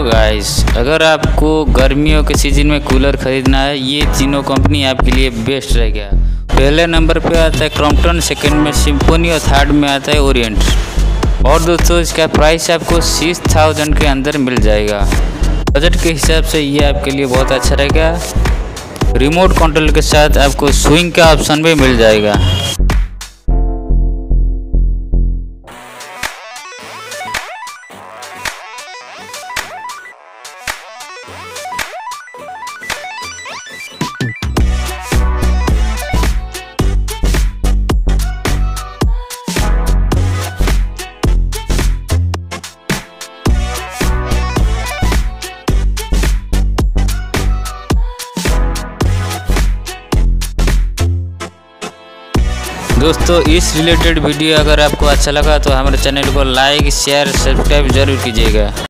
Hello guys, अगर आपको गर्मियों के सीजन में कूलर खरीदना है, ये तीनों कंपनी आपके लिए बेस्ट रहेगा। पहले नंबर पे आता है क्रॉम्पटन, सेकंड में सिम्फनी और थर्ड में आता है ओरिएंट। और दोस्तों इसका प्राइस आपको 6000 के अंदर मिल जाएगा। बजट के हिसाब से ये आपके लिए बहुत अच्छा रहेगा। रिमोट कंट्रोल के साथ आपको स्विंग का ऑप्शन भी मिल जाएगा। दोस्तों इस रिलेटेड वीडियो अगर आपको अच्छा लगा तो हमारे चैनल को लाइक शेयर सब्सक्राइब जरूर कीजिएगा।